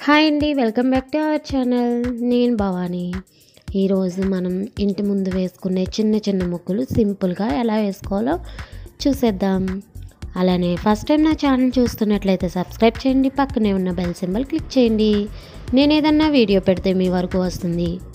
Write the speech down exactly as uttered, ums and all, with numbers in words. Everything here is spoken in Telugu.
హాయ్ అండి, welcome back to our channel. నేను భవాని. ఈరోజు మనం ఇంటి ముందు వేసుకునే చిన్న చిన్న ముగ్గులు సింపుల్గా ఎలా వేసుకోవాలో చూసేద్దాం. అలానే ఫస్ట్ టైం నా ఛానల్ చూస్తున్నట్లయితే సబ్స్క్రైబ్ చేయండి, పక్కనే ఉన్న బెల్ సింబల్ క్లిక్ చేయండి. నేను ఏదన్నా వీడియో పెడితే మీ వరకు వస్తుంది.